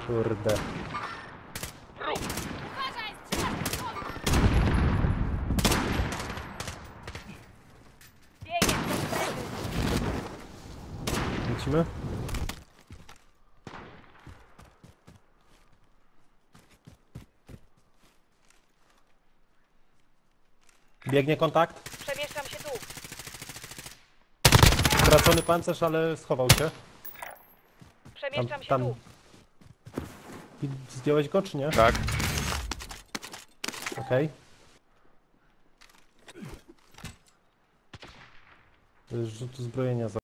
Kurde. Lecimy? Biegnie kontakt. Przemieszczam się tu. Stracony pancerz, ale schował się. Przemieszczam się Tam. tu. I zdjąłeś go, czy nie? Tak. Okej. To jest rzut uzbrojenia za